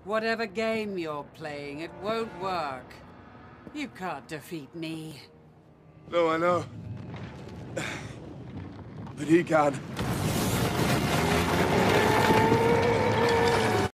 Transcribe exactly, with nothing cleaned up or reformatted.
Whatever game you're playing, it won't work. You can't defeat me. No, I know. But he can.